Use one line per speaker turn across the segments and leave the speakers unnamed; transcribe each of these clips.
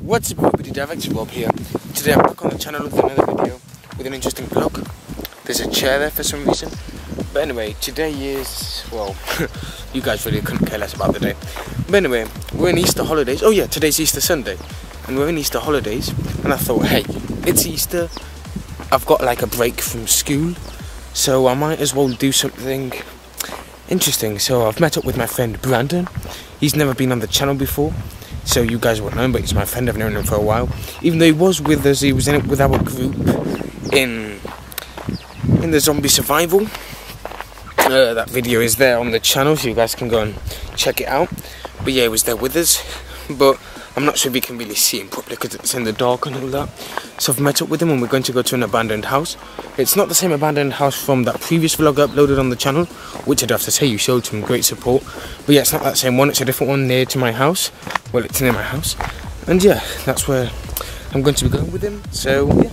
What's up everybody, Director Rob here. Today I'm back on the channel with another video with an interesting vlog. There's a chair there for some reason. But anyway, today is, well, you guys really couldn't care less about the day. But anyway, we're in Easter holidays. Oh yeah, today's Easter Sunday. And we're in Easter holidays. And I thought, hey, it's Easter. I've got like a break from school. So I might as well do something interesting. So I've met up with my friend Brandon. He's never been on the channel before. So you guys won't know him, but he's my friend. I've known him for a while. Even though he was with us, he was in it with our group in the zombie survival. That video is there on the channel, so you guys can go and check it out. But yeah, he was there with us. But I'm not sure if you can really see him properly because it's in the dark and all that. So I've met up with him and we're going to go to an abandoned house. It's not the same abandoned house from that previous vlog I uploaded on the channel, which I'd have to say you showed some great support. But yeah, it's not that same one, it's a different one near to my house. Well, it's near my house. And yeah, that's where I'm going to be going with him. So yeah.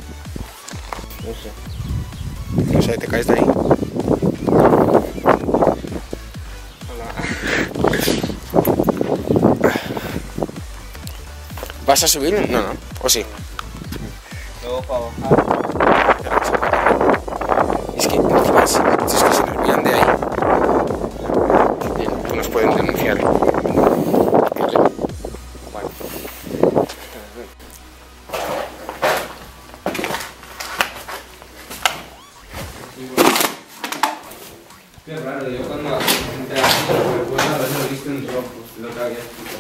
No sé, te caes de ahí. ¿Vas a subir? No, no. ¿O sí?
Luego para bajar.
Es que encima si se nos olvidan de ahí, nos pueden denunciar. Vale.
Qué raro, yo cuando entré aquí recuerdo haberlo visto en rojo, lo que había explicado.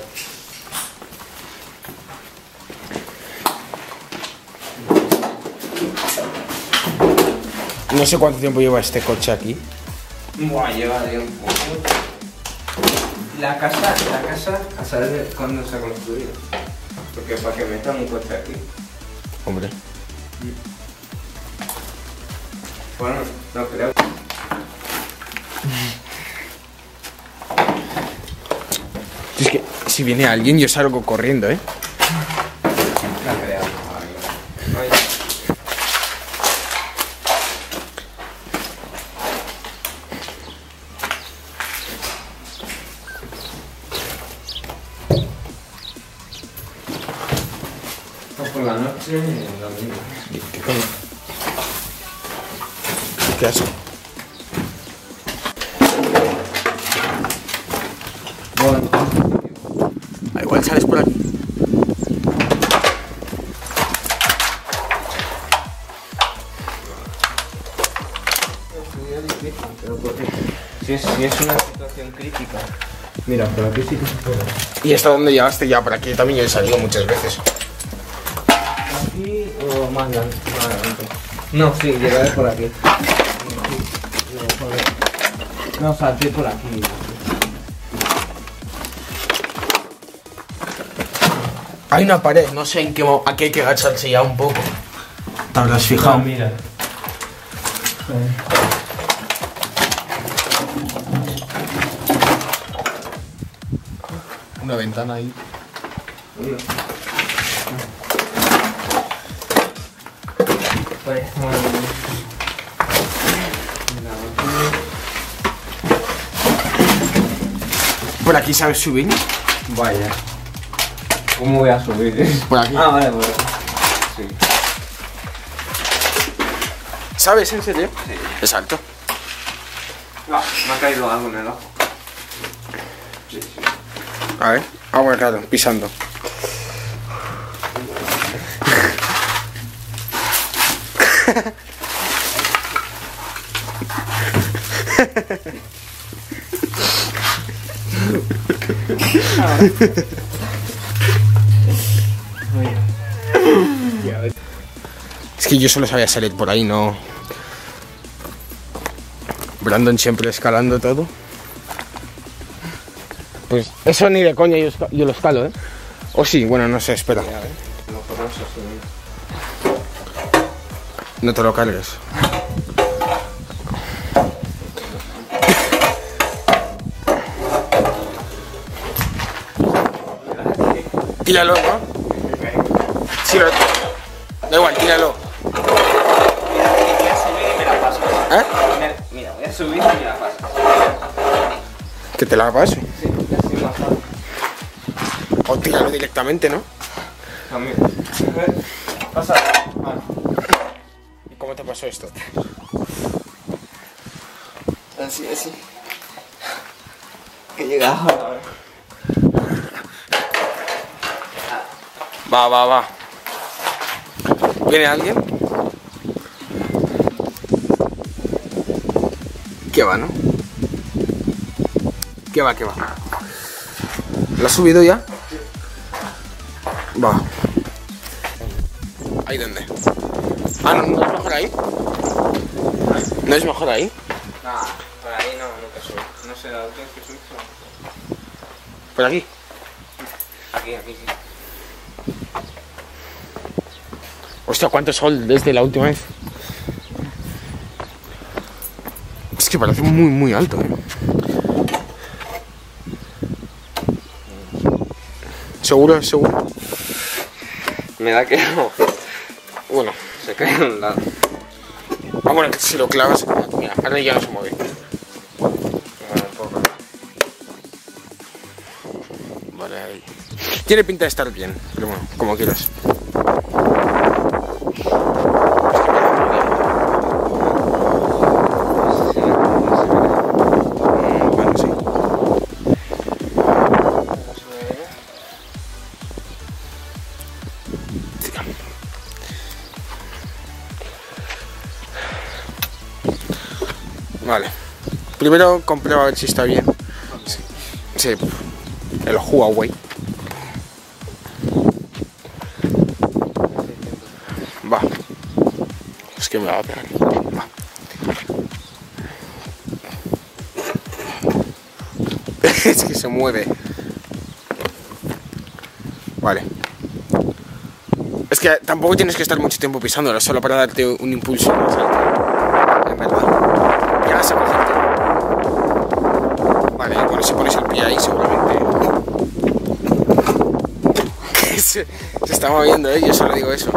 No sé cuánto tiempo lleva este coche aquí.
Buah, lleva tiempo. La casa, a saber cuándo se ha construido. Porque para que metan un coche aquí.
Hombre.
Bueno, no creo.
Es que si viene alguien yo salgo corriendo, ¿eh?
No creo. Ay. Por la noche lo mismo.
¿Qué coño? ¿Qué hace?
Bueno.
Igual sales por aquí.
Si es una situación crítica. Mira, por aquí sí que se puede.
¿Y hasta dónde llegaste? Ya por aquí también yo he salido muchas veces.
¿Aquí o más adelante? No, sí, llegaré por aquí. No, salté por aquí.
Hay una pared, no sé en qué aquí hay que agacharse ya un poco. ¿Te habrás fijado?
No, mira.
Una ventana ahí. ¿Por aquí sabes subir?
Vaya. ¿Cómo voy a subir?
Por aquí.
Ah, vale, vale. Sí.
¿Sabes en serio?
Sí.
Es alto.
Ah, me ha caído algo en el ojo. Sí, sí.
A ver. Ah, bueno, claro, pisando. Es que yo solo sabía salir por ahí, no. Brandon siempre escalando todo. Pues eso ni de coña yo lo escalo, ¿eh? O sí, bueno, no sé, espera. No te lo cargues. Tíralo, ¿no? Sí, da igual, tíralo.
Voy a subir y me la paso.
¿Eh?
Mira, voy a subir y me la paso.
Que te la paso.
Sí, así más fácil.
O tíralo directamente, ¿no?
También. Pasa. Vale.
¿Y cómo te pasó esto?
Así. Que llega ahora.
Va. ¿Viene alguien? ¿Qué va, no? ¿Qué va? ¿Lo has subido ya? Va. ¿Ahí dónde? Ah, ¿no es mejor ahí? ¿No es mejor ahí?
No, por ahí nunca subí. No sé, la última vez que subí fue
¿Por aquí?
aquí, sí.
Hostia, ¿cuánto sol desde la última vez? Es que parece muy, muy alto, ¿eh? ¿Seguro?
Me da que no.
Bueno.
Se cae a un lado.
Ah, bueno, que si lo clavas... Mira, ahora ya no se mueve.
Bueno, un poco.
Vale, ahí. Tiene pinta de estar bien, pero bueno, como quieras. Bueno, sí. Vale. Primero comprueba a ver si está bien. Sí. El Huawei. Va. Es que me va a pegar. Va. Es que se mueve. Vale. Es que tampoco tienes que estar mucho tiempo pisándolo, solo para darte un impulso más alto. En verdad. Ya vas a cogerte. Vale, bueno, si pones el pie ahí seguramente. se está moviendo, yo solo digo eso.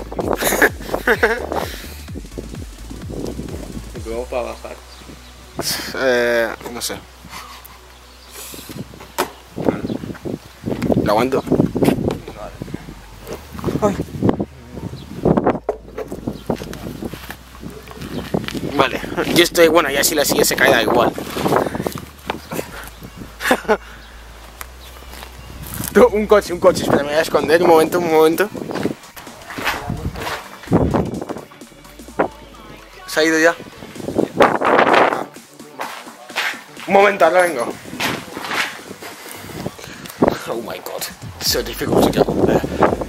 ¿Y luego para bajar?
No sé. ¿Lo aguanto? Ay. Vale, yo estoy, bueno, ya si la silla se cae da igual. Un coche, espera, me voy a esconder un momento. ¿Se ha ido ya? Un momento, ahora vengo. Oh my god, so difficult to get up there.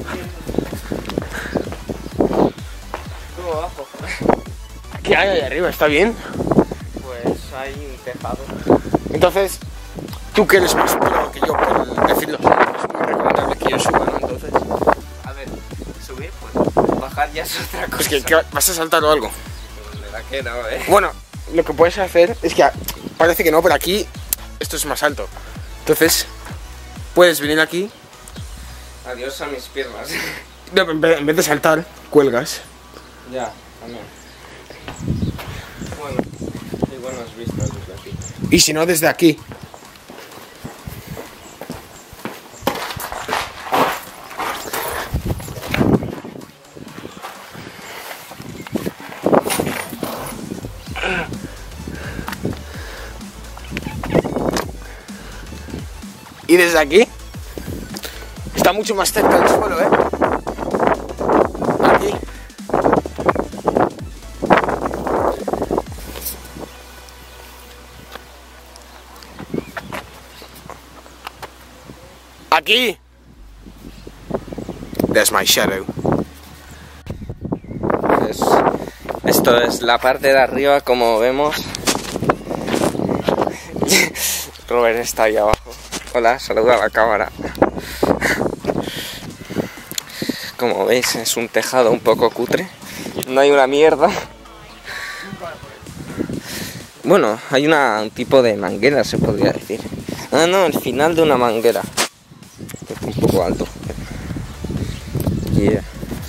Tú abajo.
¿Qué hay ahí arriba? ¿Está bien?
Pues hay un tejado.
Entonces, tú que eres más pro que yo por decirlo, es muy recomendable que yo suba, ¿no? Entonces,
A ver, subir, pues bajar ya es otra cosa.
pues que vas a saltar o algo.
Me da que no,
Bueno, lo que puedes hacer es que parece que no, pero aquí esto es más alto. Entonces, puedes venir aquí.
Adiós a mis piernas.
No, en vez de saltar, cuelgas.
Ya, también. Bueno, hay buenas vistas desde aquí.
Y si no, desde aquí. Y desde aquí está mucho más cerca del suelo, ¿eh? Aquí. Aquí. There's my shadow.
Pues, esto es la parte de arriba, como vemos. Robert está ahí abajo. Hola, saluda a la cámara. Como veis, es un tejado un poco cutre. No hay una mierda. Bueno, hay un tipo de manguera, se podría decir. Ah, no, el final de una manguera. Es un poco alto. Yeah.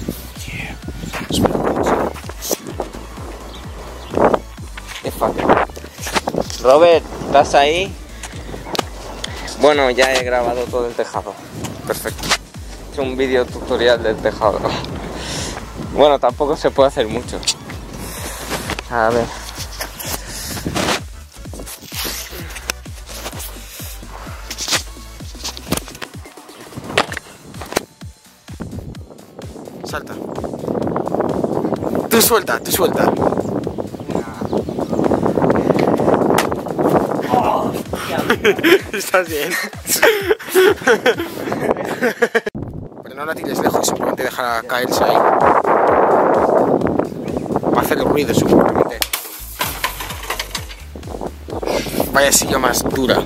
Qué fácil. Robert, ¿estás ahí? Bueno, ya he grabado todo el tejado. Perfecto. hecho un vídeo tutorial del tejado. Bueno, tampoco se puede hacer mucho. A ver.
Salta. Tú suelta, tú suelta. Estás bien. Pero no la tires lejos, simplemente déjala caerse ahí. Va a hacer el ruido seguramente. Vaya silla más dura.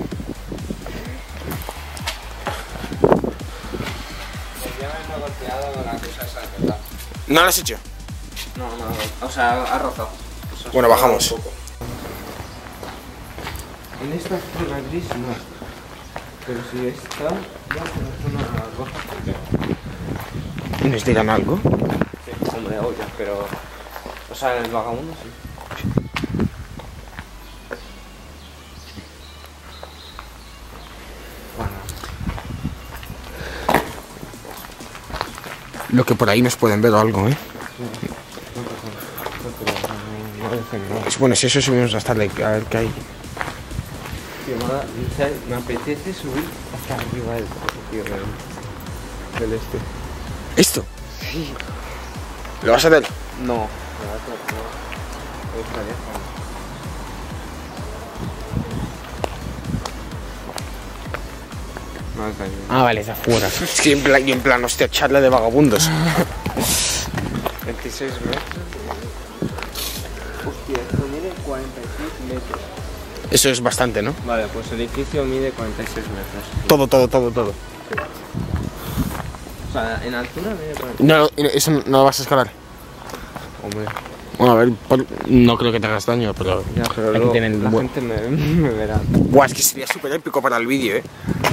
¿No lo has hecho?
No, o sea, ha rozado.
Bueno, bajamos.
En esta zona gris no, pero si está ya en la zona roja.
¿Nos dirán algo?
Sí, hombre, obvio, pero... O sea, en el vagabundo sí.
Lo que por ahí nos pueden ver o algo, ¿eh? Bueno, si eso subimos hasta a ver qué hay.
Me apetece subir hasta arriba del este.
¿Esto? Sí. ¿Lo vas a hacer?
No.
Ah, vale, está afuera. Es que en plan, hostia, charla de vagabundos.
26 metros. Hostia, esto mide 46 metros.
Eso es bastante, ¿no?
Vale, pues el edificio mide 46 metros.
Todo.
Sí. O sea, en altura mide 46.
No, eso no lo vas a escalar.
Hombre.
Bueno, a ver, no creo que te hagas daño, pero...
Ya, pero
aquí tienen
la gente me verá.
Buah, es que sería súper épico para el vídeo, ¿eh?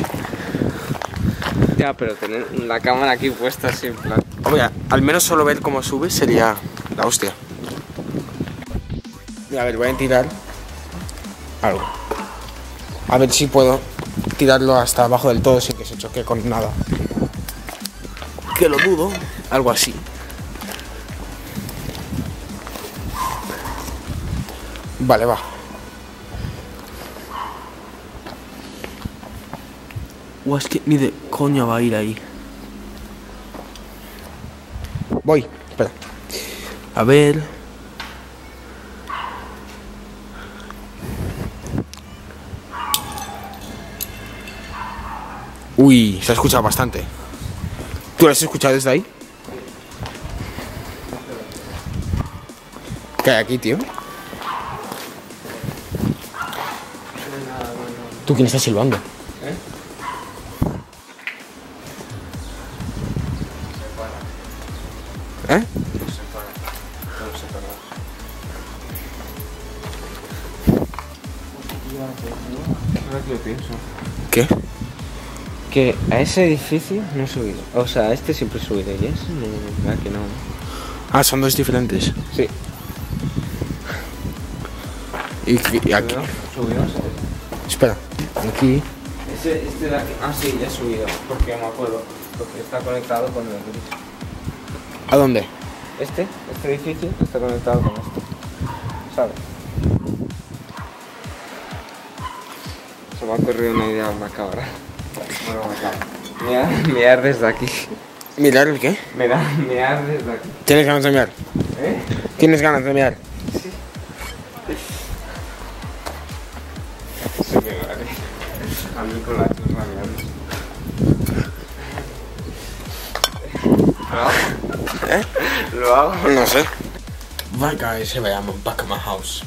Ya, pero tener la cámara aquí puesta así en plan.
Hombre, al menos solo ver cómo sube sería la hostia. Mira, a ver, voy a tirar algo. A ver si puedo tirarlo hasta abajo del todo sin que se choque con nada. Que lo dudo. Algo así. Vale, va. Es que ni de coña va a ir ahí. Voy, espera. A ver. Uy, se ha escuchado bastante. ¿Tú lo has escuchado desde ahí? ¿Qué hay aquí, tío? ¿Tú quién estás silbando? ¿Eh?
Ahora que lo pienso.
¿Qué?
Que a ese edificio no he subido. O sea, a este siempre he subido y ese no, verdad que no.
Ah, son dos diferentes.
Sí.
Y aquí.
¿Subimos?
Espera, aquí.
Este de aquí. Ah, sí, ya he subido. Porque me acuerdo. Porque está conectado con el gris.
¿A dónde?
Este edificio está conectado con este. ¿Sabes? Se me ha ocurrido una idea macabra. Bueno, macabra. Mirar desde aquí.
¿Mirar el qué?
Mirar desde aquí.
¿Tienes ganas de mirar?
¿Eh?
¿Tienes ganas de mirar?
Sí. Sí que vale. A mí con las dos rabiando. ¿Lo hago?
¿Eh?
¿Lo hago?
No sé. Right guys, here I am back at my house.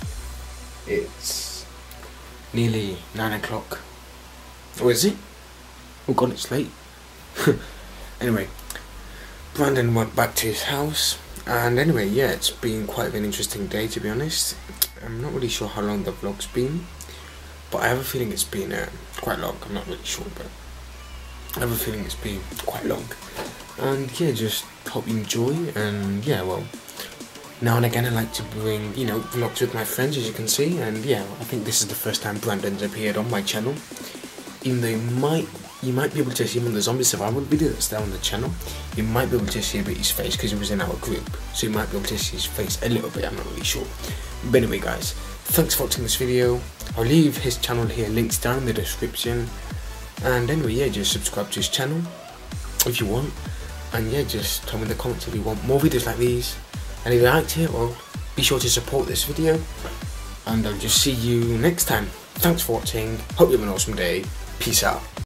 It's nearly 9 o'clock. Oh, is it? Oh god, it's late. Anyway, Brandon went back to his house, and anyway, yeah, it's been quite an interesting day, to be honest. I'm not really sure how long the vlog's been, but I have a feeling it's been quite long. I'm not really sure, but I have a feeling it's been quite long. And yeah, just hope you enjoy, and yeah, well, now and again I like to bring, you know, vlogs with my friends, as you can see, and yeah, I think this is the first time Brandon's appeared on my channel, even though he might you might be able to see him on the zombie survival video that's there on the channel. You might be able to see a bit his face because he was in our group, so you might be able to see his face a little bit, I'm not really sure. But anyway guys, thanks for watching this video. I'll leave his channel here, links down in the description. And anyway, yeah, just subscribe to his channel if you want. And yeah, just tell me in the comments if you want more videos like these. And if you liked it, well, be sure to support this video. And I'll just see you next time. Thanks for watching. Hope you have an awesome day. Peace out.